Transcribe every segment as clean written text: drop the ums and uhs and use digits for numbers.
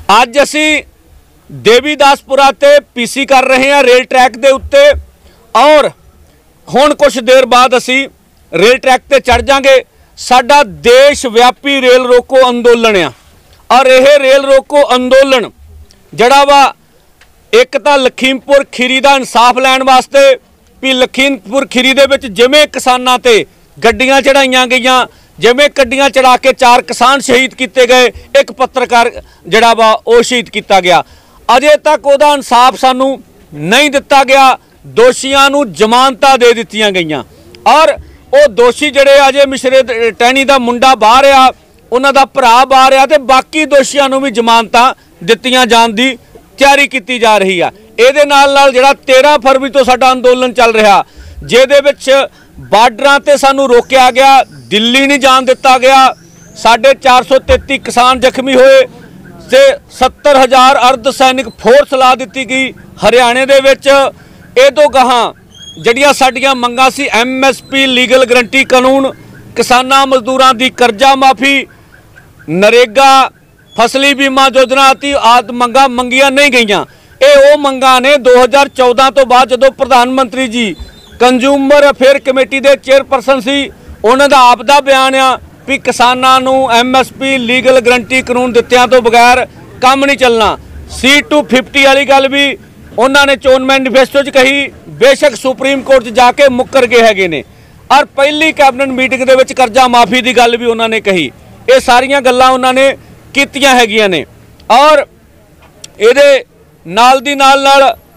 ਅੱਜ ਅਸੀਂ देवीदासपुरा ते पीसी कर रहे हैं रेल ट्रैक के उत्ते और हुण कुछ देर बाद असी रेल ट्रैक ते चढ़ जाएंगे। साडा देश व्यापी रेल रोको अंदोलन आ और यह रेल रोको अंदोलन जड़ा वा एक तो लखीमपुर खीरी का इंसाफ लैण वास्ते भी लखीमपुर खीरी दे विच जिवें किसानां ते गड्डियां चढ़ाइयां गईयां, जिवें गड्डियां चढ़ा के 4 किसान शहीद किए गए, एक पत्रकार जड़ा वा वो शहीद किया गया। अजे तक उहदा इंसाफ सानू नहीं दिता गया। दोषियां नू जमानतां दे दित्तियां गईयां और वो दोषी जड़े अजय मिश्रे टहनी का मुंडा बाहर आ, उन्हां दा भरा बाहर आ ते बाकी दोषियां नू भी जमानतां दित्तियां जाण दी तैयारी की जा रही है। इहदे नाल जिहड़ा 13 फरवरी तो साडा अंदोलन चल रहा, जिहदे विच बार्डरां ते सानू रोकिया गया, दिल्ली नहीं जाण दिता गया, 433 किसान जख्मी होए ते 70,000 अर्ध सैनिक फोर्स ला दी गई। हरियाणे दे विच इह तों गाहां जिहड़ियां साडीआं मंगां सी MSP लीगल गरंटी कानून, किसानां मजदूरां दी करजा माफ़ी, नरेगा, फसली बीमा योजना आदि मंगां मंगियां नहीं गईयां। ये वो मंगां ने 2014 तो बाद जदों प्रधानमंत्री जी कंज्यूमर अफेयर कमेटी के चेयरपर्सन सी, उन्हां दा आप दा बयान आ भी किसानां नूं MSP लीगल गरंटी कानून दित्तियां तो बगैर काम नहीं चलना। C250 वाली गल भी उन्होंने चोन मैनीफेस्टो च कही, बेशक सुप्रीम कोर्ट जाके मुकर गए हैगे ने और पहली कैबिनेट मीटिंग दे विच करजा माफ़ी की गल भी उन्होंने कही। ये सारियां गल्लां उन्होंने कीतियां हैगियां ने और इहदे नाल दी नाल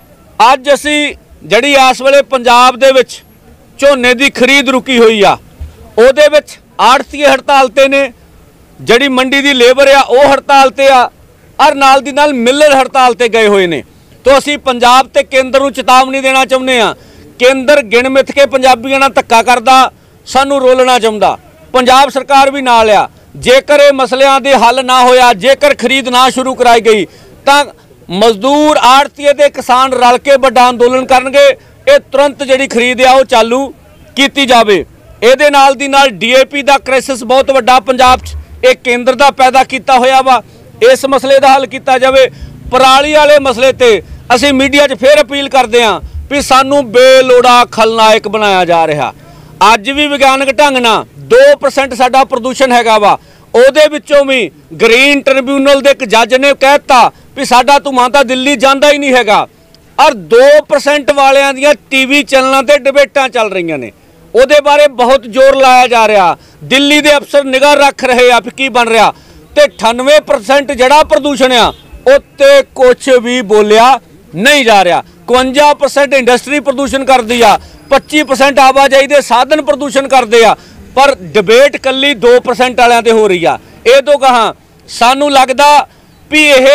अज असी जिहड़ी इस वेले पंजाब दे विच झोने की खरीद रुकी हुई आ, उहदे विच आड़ती हड़ताल ते ने, जड़ी मंडी की लेबर आ वो हड़ताल ते आ और नाल दी नाल मिलर हड़ताल ते गए हुए ने। तो असी पंजाब ते केंद्र नूं चेतावनी देना चाहुंदे आ, केंद्र गिण मिथ के पंजाबियां नाल धक्का करदा, सानू रोलना चाहुंदा, पंजाब सरकार भी नाल आ। जेकर ये मसलियां दे हल ना होया, जेकर खरीद ना शुरू कराई गई तां मजदूर आड़तीए ते किसान रल के बड़ा अंदोलन करनगे। ये तुरंत जिहड़ी खरीद आ वो चालू कीती जावे। ਇਹਦੇ ਨਾਲ ਦੀ ਨਾਲ DAP ਦਾ ਕ੍ਰਾਈਸਿਸ बहुत ਵੱਡਾ पंजाब च केंद्र ਦਾ पैदा किया होया वा, इस मसले का हल किया जाए। पराली वाले मसले ते असी मीडिया च फिर अपील करते हैं भी सानू बेलोड़ा खलनायक बनाया जा रहा। अज भी विज्ञानक ढंग नाल 2% साडा प्रदूषण हैगा वा, ਉਹਦੇ ਵਿੱਚੋਂ भी ग्रीन ट्रिब्यूनल के एक जज ने कहता भी साडा धुआं तां दिल्ली जांदा ही नहीं हैगा और 2% वालियां दियां TV चैनलों ते डिबेटां चल रही ने, ਉਹਦੇ बारे बहुत जोर लाया जा रहा। दिल्ली के अफसर निगाह रख रहे आ कि बन रहा तो 98% जड़ा प्रदूषण आ उत्ते कुछ भी बोलिया नहीं जा रहा। 52% इंडस्ट्री प्रदूषण कर दी आ, 25% आवाजाही के साधन प्रदूषण करते आ, पर डिबेट कली 2% वालियां ते हो रही आ। ये तो कहा सानू लगदा भी यह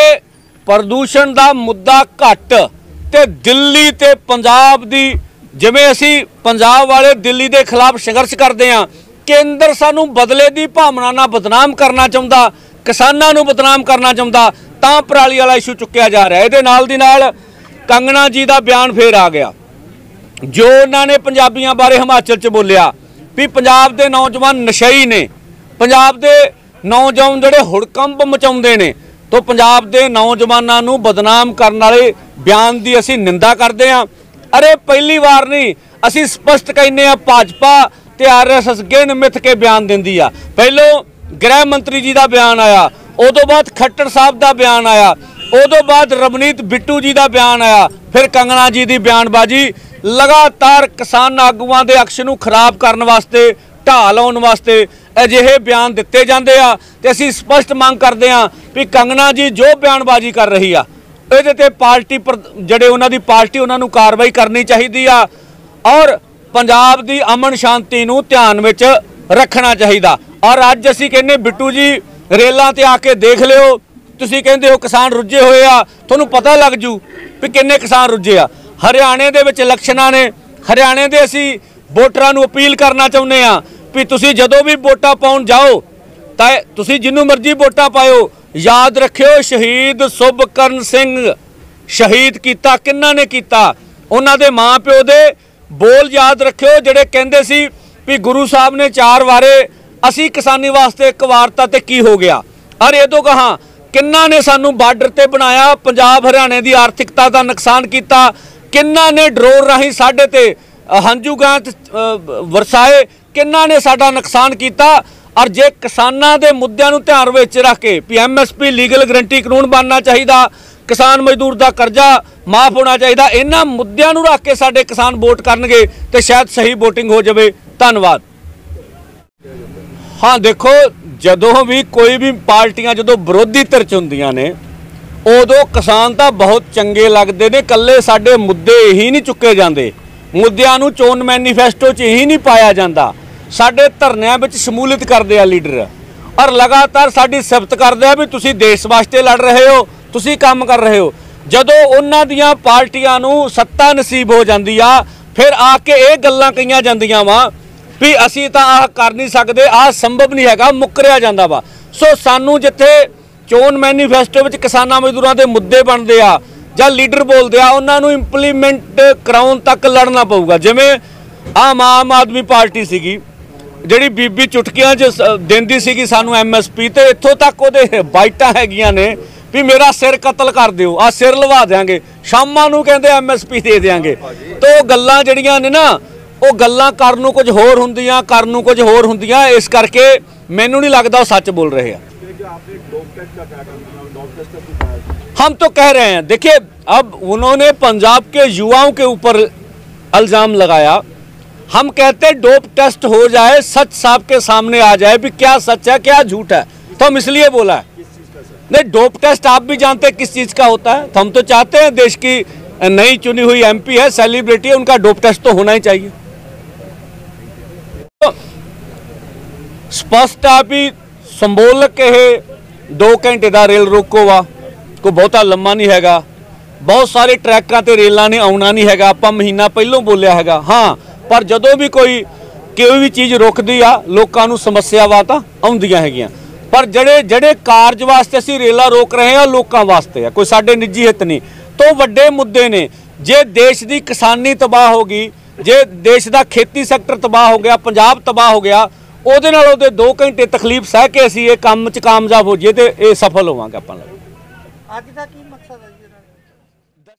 प्रदूषण का मुद्दा घट ते दिल्ली ते पंजाब दी जिवें असी पंजाब वाले दिल्ली के खिलाफ संघर्ष करते हैं, केंद्र सानू बदले की भावना नाल बदनाम करना चाहुंदा, किसानां नू बदनाम करना चाहुंदा, तां पराली वाला इशू चुक्या जा रहा है। इहदे नाल दी नाल कंगना जी का बयान फिर आ गया जो उन्होंने पंजाबियों बारे हिमाचल च बोलिया भी पंजाब के नौजवान नशई ने, पंजाब के नौजवान जिहड़े हुड़कंप मचाउंदे ने। तो पंजाब के नौजवानों नू बदनाम करने वाले बयान की असी निंदा करते हैं। अरे पहली बार नहीं, असी स्पष्ट कहने भाजपा ते RSS गिण मिथ के बयान देंदी आ। पहलों गृह मंत्री जी का बयान आया, उदों बाद खट्टर साहब का बयान आया, उदों बाद रवनीत बिट्टू जी का बयान आया, फिर कंगना जी की बयानबाजी। लगातार किसान आगूआं दे अक्ष नूं खराब करने वास्ते, ढाह लाउण वास्ते अजिहे बयान दिते जांदे आ ते असी स्पष्ट मंग करते हैं भी कंगना जी जो बयानबाजी कर रही आ ਇਹਦੇ ਤੇ पार्टी पर ਜਿਹੜੇ ਉਹਨਾਂ ਦੀ पार्टी उन्होंने कार्रवाई करनी चाहिए और पंजाब की अमन शांति नूं ध्यान विच रखना चाहिए। और अज असीं कहने बिट्टू जी रेलों ते आके देख लिओ, तुसीं कहंदे हो किसान रुझे हुए आ, तुहानूं पता लग जू भी किन्ने किसान रुझे आ। हरियाणे दे विच इलैक्शनां ने, हरियाणे दे असीं वोटरां नूं अपील करना चाहुंदे आ भी तुसीं जदों भी वोटां पाउण जाओ तां तुसीं जिन्नूं मर्जी वोटां पाओ, याद रखियो शहीद सुभकरण सिंह शहीद किया किन्ना ने किया, उन्हां दे माँ प्यो दे बोल याद रखियो जिहड़े कहंदे सी भी गुरु साहब ने 4 वारे असी किसानी वास्ते एक वारता ते की हो गया। और ये तो कहा ਕਿੰਨਾ ਨੇ ਸਾਨੂੰ ਬਾਰਡਰ ਤੇ ਬਣਾਇਆ, ਪੰਜਾਬ ਹਰਿਆਣੇ ਦੀ ਆਰਥਿਕਤਾ ਦਾ ਨੁਕਸਾਨ ਕੀਤਾ, ਕਿੰਨਾ ਨੇ ਡਰੋਨ ਰਾਹੀਂ ਸਾਡੇ ਤੇ ਹੰਝੂ ਗੈਸ ਵਰਸਾਏ, ਕਿੰਨਾ ਨੇ ਸਾਡਾ ਨੁਕਸਾਨ ਕੀਤਾ। और जे किसानों के मुद्दों को ध्यान में रख के भी MSP लीगल गारंटी कानून बनना चाहिए, किसान मजदूर का करजा माफ होना चाहिए, इन्होंने मुद्दों को रख के साडे किसान वोट करनगे तो शायद सही वोटिंग हो जाए। धन्यवाद। हाँ देखो, जदों भी कोई भी पार्टियां जो विरोधी धिर च हुंदियां ने उदों किसान तो बहुत चंगे लगते हैं, कल्ले साडे मुद्दे ही नहीं चुके जाते, मुद्दों को चोन मैनीफेस्टो च ही नहीं पाया जाता, साडे धरनिਆਂ ਵਿੱਚ शमूलियत करते हैं लीडर और लगातार साडी सिफत करते हैं भी तुसी देश वास्ते लड़ रहे हो, तुसी काम कर रहे हो। जदों उन्हां दियां पार्टियां नूं सत्ता नसीब हो जाती आ फिर आके ये गल्लां कहीआं जांदियां वा भी असीं तां आह कर नहीं सकते, आह संभव नहीं हैगा, मुकरिया जांदा वा। सो सानूं जिथे चोन मैनीफेस्टो विच किसानां मजदूरां दे मुद्दे बनदे आ जां लीडर बोलदे आ उन्हां नूं इंप्लीमेंट कराउण तक लड़ना पऊगा। जिवें आम आदमी पार्टी सीगी ਜਿਹੜੀ बीबी चुटकियां च देंदी सीगी सानू MSP ਤੇ ਇੱਥੋਂ ਤੱਕ ਉਹਦੇ ਬਾਈਟਾਂ ਹੈਗੀਆਂ ਨੇ ਵੀ ਮੇਰਾ ਸਿਰ ਕਤਲ ਕਰ ਦਿਓ, ਆ ਸਿਰ ਲਵਾ ਦੇਾਂਗੇ, ਸ਼ਾਮਾਂ ਨੂੰ ਕਹਿੰਦੇ MSP ਦੇ ਦੇਾਂਗੇ। तो ਗੱਲਾਂ ਜਿਹੜੀਆਂ ਨੇ ਨਾ ਉਹ ਗੱਲਾਂ ਕਰਨ ਨੂੰ ਕੁਝ ਹੋਰ ਹੁੰਦੀਆਂ, ਕਰਨ ਨੂੰ ਕੁਝ ਹੋਰ ਹੁੰਦੀਆਂ, ਇਸ ਕਰਕੇ ਮੈਨੂੰ नहीं लगता वो सच बोल रहे हैं। हम तो कह रहे हैं, देखिए अब उन्होंने पंजाब के युवाओं के ऊपर इल्ज़ाम लगाया, हम कहते हैं डोप टेस्ट हो जाए, सच साहब के सामने आ जाए भी क्या सच है क्या झूठ है, तो हम इसलिए बोला है। नहीं, डोप टेस्ट आप भी जानते हैं किस चीज़ का होता है, तो हम तो चाहते हैं देश की नई चुनी हुई MP है, सेलिब्रिटी है, उनका डोप टेस्ट तो होना ही चाहिए। तो स्पष्ट आप ही संबोल के 2 घंटे का रेल रोको वा कोई बहुता लंबा नहीं हैगा, बहुत सारे ट्रैकों ते रेलों ने आना नहीं हैगा, आपां महीना पहलों बोलिया हैगा। हाँ, पर जदों भी कोई भी चीज़ रुकती आ लोगों को समस्यावां तां आउंदियां हैगियां, पर जड़े कारज वास्ते असीं रेलां रोक रहे हैं लोगों वास्ते है, कोई साडे निजी हित नहीं। तो वड्डे मुद्दे ने, जे देश की किसानी तबाह हो गई, जे देश का खेती सैक्टर तबाह हो गया, पंजाब तबाह हो गया, ਉਹਦੇ ਨਾਲ ਉਹਦੇ 2 ਘੰਟੇ तकलीफ सह के ਅਸੀਂ ਇਹ ਕੰਮ 'ਚ ਕਾਮਯਾਬ ਹੋ ਜਾਈਏ ਤੇ ਇਹ ਸਫਲ ਹੋਵਾਂਗੇ ਆਪਾਂ। ਅੱਜ ਦਾ ਕੀ ਮਕਸਦ ਹੈ?